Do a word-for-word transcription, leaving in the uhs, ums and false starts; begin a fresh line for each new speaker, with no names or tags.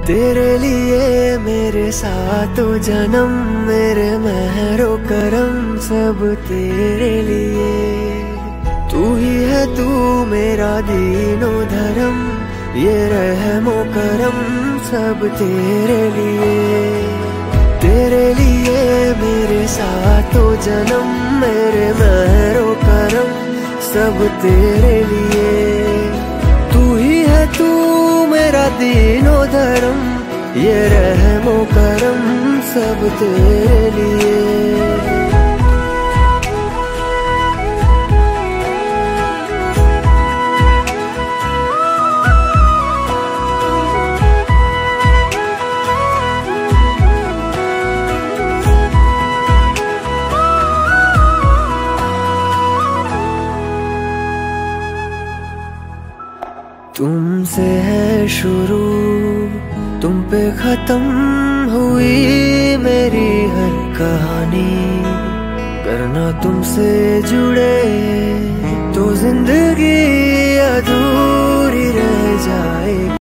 तेरे लिए मेरे सातों जन्म, मेरे महरो करम सब तेरे लिए। तू ही है तू मेरा दीनो धर्म, ये रहमो करम सब तेरे लिए। तेरे लिए मेरे सातों जन्म, मेरे महरो करम सब तेरे लिए। तू ही है तू मेरा दीनो धर्म, ये रहमो करम सब तेरे लिए। तुमसे है शुरू, तुम पे खत्म हुई मेरी हर कहानी। करना तुमसे जुड़े तो जिंदगी